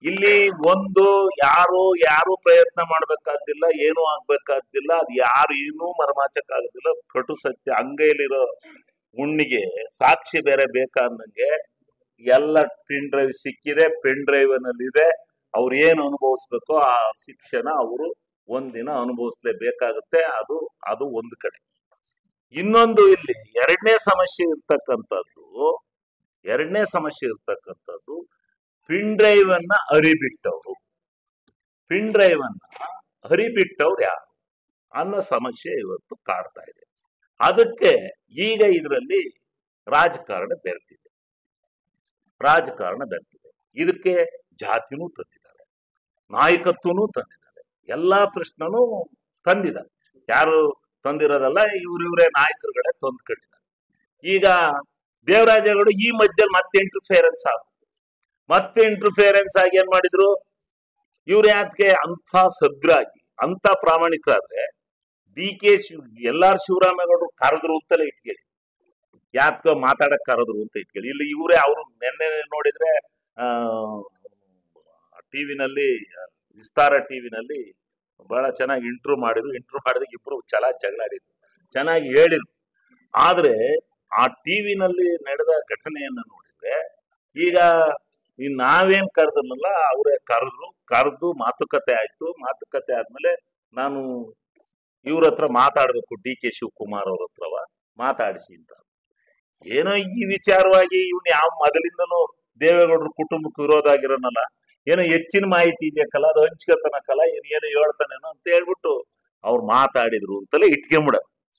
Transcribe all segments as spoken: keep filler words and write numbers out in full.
ಇಲ್ಲಿ ಒಂದು ಯಾರು ಯಾರು ಪ್ರಯತ್ನ ಮಾಡ್ಬೇಕಾದಿಲ್ಲ, ಏನು ಆಗ್ಬೇಕಾದಿಲ್ಲ, ಅದ್ ಯಾರು ಏನೂ ಮರಮಾಚಕ್ಕಾಗೋದಿಲ್ಲ. ಕಟು ಸತ್ಯ. ಅಂಗೈಲಿರೋ ಹುಣ್ಣಿಗೆ ಸಾಕ್ಷಿ ಬೇರೆ ಬೇಕಾ ಅನ್ನಂಗೆ ಎಲ್ಲ ಪೆನ್ ಡ್ರೈವ್ ಸಿಕ್ಕಿದೆ, ಪೆನ್ ಡ್ರೈವ್ ನಲ್ಲಿ ಇದೆ. ಅವ್ರು ಏನು ಅನುಭವಿಸ್ಬೇಕೋ ಆ ಶಿಕ್ಷಣ ಅವರು ಒಂದಿನ ಅನುಭವಿಸ್ಲೇಬೇಕಾಗುತ್ತೆ. ಅದು ಅದು ಒಂದು ಕಡೆ. ಇನ್ನೊಂದು ಇಲ್ಲಿ ಎರಡನೇ ಸಮಸ್ಯೆ ಇರ್ತಕ್ಕಂಥದ್ದು ಎರಡನೇ ಸಮಸ್ಯೆ ಇರ್ತಕ್ಕಂಥದ್ದು ಪಿನ್ ಡ್ರೈವ್ ಅನ್ನ ಹರಿಬಿಟ್ಟವ್ರು ಪಿನ್ ಡ್ರೈವ್ ಅನ್ನ ಹರಿಬಿಟ್ಟವ್ರು ಯಾರು ಅನ್ನೋ ಸಮಸ್ಯೆ ಇವತ್ತು ಕಾಡ್ತಾ ಇದೆ. ಅದಕ್ಕೆ ಈಗ ಇದರಲ್ಲಿ ರಾಜಕಾರಣ ಬೆರೆತಿದೆ ರಾಜಕಾರಣ ಬೆರೆತಿದೆ ಇದಕ್ಕೆ ಜಾತಿನೂ ತಂದಿದ್ದಾರೆ, ನಾಯಕತ್ವನೂ ತಂದಿದ್ದಾರೆ, ಎಲ್ಲಾ ಪ್ರಶ್ನೆನೂ ತಂದಿದ್ದಾರೆ. ಯಾರು ತಂದಿರೋದಲ್ಲ, ಇವ್ರಿವ್ರೇ ನಾಯಕರುಗಳೇ ತಂದ್ಕೊಂಡಿದ್ದಾರೆ. ಈಗ ದೇವರಾಜೇಗೌಡ ಈ ಮಧ್ಯದಲ್ಲಿ ಮತ್ತೆ ಇಂಟರ್ಫಿಯರೆನ್ಸ್ ಆಗ ಮತ್ತೆ ಇಂಟರ್ಫಿಯರೆನ್ಸ್ ಆಗಿ ಏನ್ ಮಾಡಿದ್ರು, ಇವ್ರು ಯಾಕೆ ಅಂತ ಸಭ್ಯರಾಗಿ ಅಂತ ಪ್ರಾಮಾಣಿಕರಾದ್ರೆ ಡಿ ಕೆ ಶಿವ್ ಎಲ್ಲಾರು ಶಿವರಾಮೇಗೌಡರು ಕರೆದ್ರು ಅಂತಲೇ ಇಟ್ಕೊಳ್ಳಿ, ಯಾಕ ಮಾತಾಡಕ್ ಕರೆದ್ರು ಅಂತ ಇಟ್ಕೊಳ್ಳಿ. ಇಲ್ಲಿ ಇವರೇ ಅವರು ನೆನ್ನೆ ನೋಡಿದ್ರೆ ಆ ಟಿವಿನಲ್ಲಿ ವಿಸ್ತಾರ ಟಿವಿನಲ್ಲಿ ಬಹಳ ಚೆನ್ನಾಗಿ ಇಂಟ್ರೂ ಮಾಡಿದ್ರು. ಇಂಟ್ರೂ ಮಾಡಿದಾಗ ಇಬ್ರು ಚೆನ್ನಾಗಿ ಜಗಳಾಡಿದ್ರು, ಚೆನ್ನಾಗಿ ಹೇಳಿದ್ರು. ಆದ್ರೆ ಆ ಟಿವಿನಲ್ಲಿ ನಡೆದ ಘಟನೆಯನ್ನ ನೋಡಿದ್ರೆ ಈಗ ಈ ನಾವೇನ್ ಕರೆದನಲ್ಲ ಅವರೇ ಕರೆದ್ರು ಕರೆದು ಮಾತುಕತೆ ಆಯ್ತು. ಮಾತುಕತೆ ಆದ್ಮೇಲೆ ನಾನು ಇವ್ರ ಹತ್ರ ಮಾತಾಡ್ಬೇಕು, ಡಿ ಕೆ ಶಿವಕುಮಾರ್ ಅವ್ರ ಹತ್ರವ ಮಾತಾಡಿಸಿ ಅಂತ. ಏನೋ ಈ ವಿಚಾರವಾಗಿ ಇವ್ನ ಯಾವ ಮೊದಲಿಂದನೂ ದೇವೇಗೌಡರ ಕುಟುಂಬಕ್ಕೆ ವಿರೋಧ ಆಗಿರೋನಲ್ಲ, ಏನೋ ಹೆಚ್ಚಿನ ಮಾಹಿತಿ ಇದೆಯಕ್ಕಲ್ಲ, ಅದು ಹಂಚ್ಕತನಕ್ಕಲ್ಲ, ಏನ್ ಏನೋ ಹೇಳ್ತಾನೇನೋ ಅಂತ ಹೇಳ್ಬಿಟ್ಟು ಅವ್ರು ಮಾತಾಡಿದ್ರು ಅಂತಲೇ ಇಟ್ಕೊಂಬಿಡ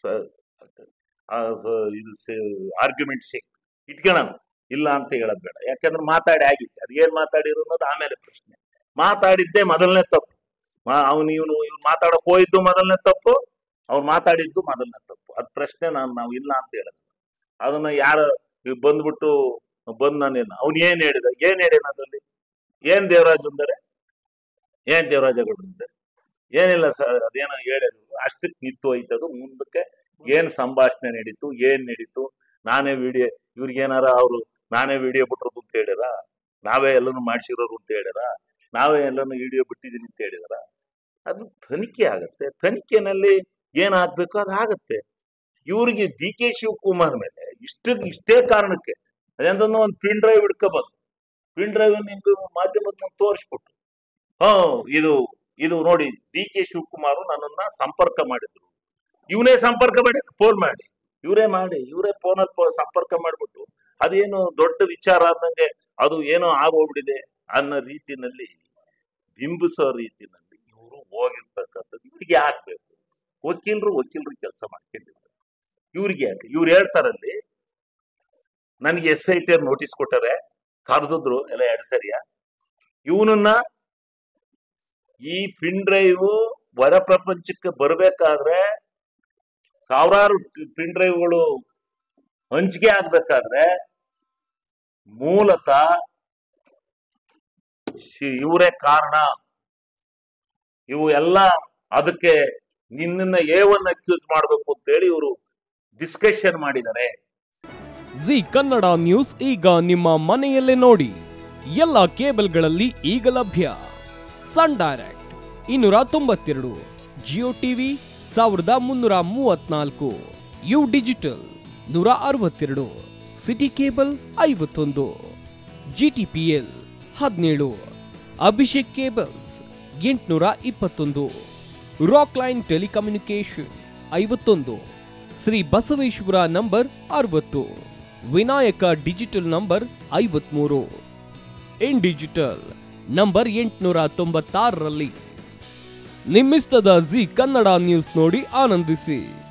ಆರ್ಗ್ಯುಮೆಂಟ್ ಸಿಕ್ ಇಟ್ಕೊಳ್ಳೋಣ, ಇಲ್ಲ ಅಂತ ಹೇಳೋದ್ ಬೇಡ. ಯಾಕಂದ್ರೆ ಮಾತಾಡಿ ಆಗಿತ್ತು, ಅದೇನ್ ಮಾತಾಡಿರೋ ಅನ್ನೋದು ಆಮೇಲೆ ಪ್ರಶ್ನೆ. ಮಾತಾಡಿದ್ದೇ ಮೊದಲನೇ ತಪ್ಪು. ಅವ್ನು ಇವನು ಇವ್ನು ಮಾತಾಡಕ್ ಹೋಯ್ತು ಮೊದಲನೇ ತಪ್ಪು, ಅವ್ರು ಮಾತಾಡಿದ್ದು ಮೊದಲನೇ ತಪ್ಪು. ಅದ್ ಪ್ರಶ್ನೆ ನಾನು ನಾವು ಇಲ್ಲ ಅಂತ ಹೇಳೋದು. ಅದನ್ನ ಯಾರು ಬಂದ್ಬಿಟ್ಟು ಬಂದ್ ನಾನೇನು ಅವ್ನು ಏನ್ ಹೇಳಿದ ಏನ್ ಹೇಳಿನ ಅದ್ರಲ್ಲಿ ಏನ್ ದೇವರಾಜ್ ಅಂದರೆ ಏನ್ ದೇವರಾಜೇಗೌಡ ಅಂದ್ರೆ ಏನಿಲ್ಲ ಸರ್, ಅದೇನೋ ಹೇಳಿದ್ರು ಅಷ್ಟಕ್ಕೆ ನಿತ್ತು ಹೋಯ್ತದು. ಮುಂದಕ್ಕೆ ಏನ್ ಸಂಭಾಷಣೆ ನಡೀತು, ಏನ್ ನಡೀತು, ನಾನೇ ವಿಡಿಯೋ ಇವ್ರಿಗೇನಾರ ಅವ್ರು ನಾನೇ ವಿಡಿಯೋ ಬಿಟ್ಟಿರೋದು ಅಂತ ಹೇಳಿರ, ನಾವೇ ಎಲ್ಲಾನು ಮಾಡ್ಸಿರೋರು ಅಂತ ಹೇಳಿರ, ನಾವೇ ಎಲ್ಲಾನು ವಿಡಿಯೋ ಬಿಟ್ಟಿದೀನಿ ಅಂತ ಹೇಳಿದಾರ. ಅದು ತನಿಖೆ ಆಗತ್ತೆ. ತನಿಖೆನಲ್ಲಿ ಏನಾಗ್ಬೇಕು ಅದು ಆಗತ್ತೆ. ಇವ್ರಿಗೆ ಡಿ ಕೆ ಶಿವಕುಮಾರ್ ಮೇಲೆ ಇಷ್ಟ ಇಷ್ಟೇ ಕಾರಣಕ್ಕೆ ಅದೇಂತಂದು ಒಂದು ಪಿನ್ ಡ್ರೈವ್ ಹಿಡ್ಕೋಬಂದು ಪಿನ್ ಡ್ರೈವ್ ನಿಮ್ಗೆ ಮಾಧ್ಯಮದ ಮುಂದೆ ತೋರಿಸ್ಬಿಟ್ಟು ಹ ಇದು ಇದು ನೋಡಿ ಡಿ ಕೆ ಶಿವಕುಮಾರ್ ನನ್ನನ್ನ ಸಂಪರ್ಕ ಮಾಡಿದ್ರು, ಇವನೇ ಸಂಪರ್ಕ ಮಾಡಿ ಫೋನ್ ಮಾಡಿ ಇವರೇ ಮಾಡಿ ಇವರೇ ಫೋನಲ್ಲಿ ಸಂಪರ್ಕ ಮಾಡ್ಬಿಟ್ಟು ಅದೇನು ದೊಡ್ಡ ವಿಚಾರ ಅಂದಂಗೆ ಅದು ಏನೋ ಆಗೋಗ್ಬಿಟ್ಟಿದೆ ಅನ್ನೋ ರೀತಿನಲ್ಲಿ ಬಿಂಬಿಸೋ ರೀತಿನಲ್ಲಿ ಇವರು ಹೋಗಿರ್ತಕ್ಕಂಥದ್ದು. ಇವ್ರಿಗೆ ಯಾಕೆ ವಕೀಲರು ವಕೀಲರು ಕೆಲಸ ಮಾಡ್ಕೊಂಡಿದ್ರು, ಇವ್ರಿಗೆ ಯಾಕೆ? ಇವ್ರು ಹೇಳ್ತಾರಲ್ಲಿ ನನ್ಗೆ ಎಸ್ ಐ ಟಿ ಅವ್ರು ನೋಟಿಸ್ ಕೊಟ್ಟಾರೆ, ಕರೆದಿದ್ರು ಎಲ್ಲ ಎರಡು ಸರಿಯಾ. ಇವನನ್ನ ಈ ಪಿನ್ ಡ್ರೈವ್ ಹೊರ ಪ್ರಪಂಚಕ್ಕೆ ಬರ್ಬೇಕಾದ್ರೆ ಸಾವಿರಾರು ಪಿನ್ ಡ್ರೈವ್ಗಳು ಹಂಚಿಕೆ ಆಗ್ಬೇಕಾದ್ರೆ ಮೂಲತಃ ಇವರೇ ಕಾರಣ. ಇವು ಎಲ್ಲ ಅದಕ್ಕೆ ನಿನ್ನ ಎ ಒನ್ ಅಕ್ಯೂಸ್ ಮಾಡ್ಬೇಕು ಅಂತ ಹೇಳಿ ಇವರು ಡಿಸ್ಕಷನ್ ಮಾಡಿದ್ದಾರೆ. ಜಿ ಕನ್ನಡ ನ್ಯೂಸ್ ಈಗ ನಿಮ್ಮ ಮನೆಯಲ್ಲೇ ನೋಡಿ. ಎಲ್ಲ ಕೇಬಲ್ಗಳಲ್ಲಿ ಈಗ ಲಭ್ಯ. ಸನ್ ಡೈರೆಕ್ಟ್ ಇನ್ನೂರ ತೊಂಬತ್ತೆರಡು, ಜಿಯೋ ಟಿವಿ ಸಾವಿರದ ಮುನ್ನೂರ ಮೂವತ್ನಾಲ್ಕು, ಯು ಡಿಜಿಟಲ್ ನೂರ ಅರವತ್ತೆರಡು, ಸಿಟಿ ಕೇಬಲ್ ಐವತ್ತೊಂದು, ಜಿ ಟಿ ಪಿ ಎಲ್ ಹದಿನೇಳು, ಅಭಿಷೇಕ್ ಕೇಬಲ್ಸ್ ಎಂಟುನೂರ ಇಪ್ಪತ್ತೊಂದು, ರಾಕ್ ಲೈನ್ ಟೆಲಿಕಮ್ಯುನಿಕೇಶನ್ ಐವತ್ತೊಂದು, ಶ್ರೀ ಬಸವೇಶ್ವರ ನಂಬರ್ ಅರವತ್ತು, ವಿನಾಯಕ ಡಿಜಿಟಲ್ ನಂಬರ್ ಐವತ್ಮೂರು, ಇನ್ ಡಿಜಿಟಲ್ ನಂಬರ್ ಎಂಟುನೂರ ತೊಂಬತ್ತಾರರಲ್ಲಿ. ನಿಮ್ಮಿಸ್ತದ ಜಿ ಕನ್ನಡ ನ್ಯೂಸ್ ನೋಡಿ ಆನಂದಿಸಿ.